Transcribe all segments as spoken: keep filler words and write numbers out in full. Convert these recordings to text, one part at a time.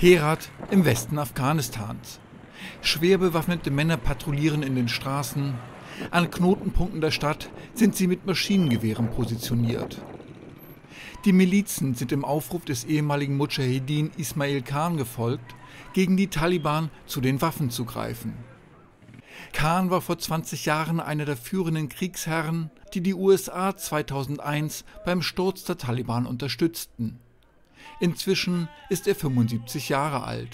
Herat im Westen Afghanistans. Schwer bewaffnete Männer patrouillieren in den Straßen. An Knotenpunkten der Stadt sind sie mit Maschinengewehren positioniert. Die Milizen sind dem Aufruf des ehemaligen Mudschahedin Ismail Khan gefolgt, gegen die Taliban zu den Waffen zu greifen. Khan war vor zwanzig Jahren einer der führenden Kriegsherren, die die U S A zweitausendeins beim Sturz der Taliban unterstützten. Inzwischen ist er fünfundsiebzig Jahre alt.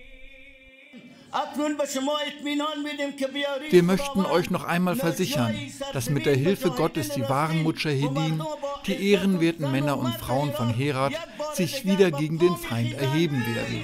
Wir möchten euch noch einmal versichern, dass mit der Hilfe Gottes die wahren Mudschahedin, die ehrenwerten Männer und Frauen von Herat, sich wieder gegen den Feind erheben werden.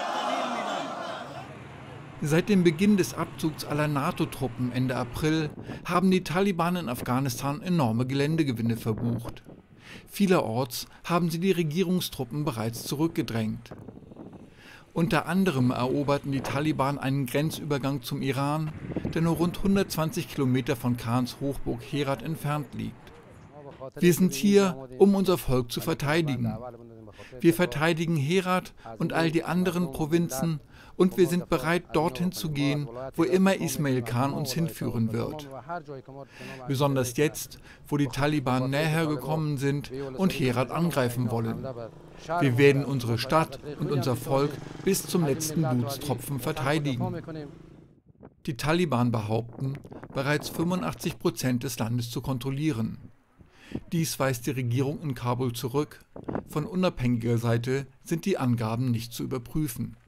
Seit dem Beginn des Abzugs aller NATO-Truppen Ende April haben die Taliban in Afghanistan enorme Geländegewinne verbucht. Vielerorts haben sie die Regierungstruppen bereits zurückgedrängt. Unter anderem eroberten die Taliban einen Grenzübergang zum Iran, der nur rund hundertzwanzig Kilometer von Khans Hochburg Herat entfernt liegt. Wir sind hier, um unser Volk zu verteidigen. Wir verteidigen Herat und all die anderen Provinzen und wir sind bereit, dorthin zu gehen, wo immer Ismail Khan uns hinführen wird. Besonders jetzt, wo die Taliban näher gekommen sind und Herat angreifen wollen. Wir werden unsere Stadt und unser Volk bis zum letzten Blutstropfen verteidigen. Die Taliban behaupten, bereits fünfundachtzig Prozent des Landes zu kontrollieren. Dies weist die Regierung in Kabul zurück. Von unabhängiger Seite sind die Angaben nicht zu überprüfen.